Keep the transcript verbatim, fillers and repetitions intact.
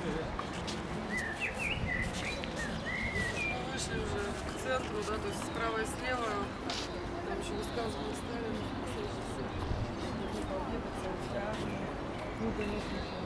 Вышли уже к центру, да, то есть справа и слева. Там еще высказывали Сталин. Ну, конечно.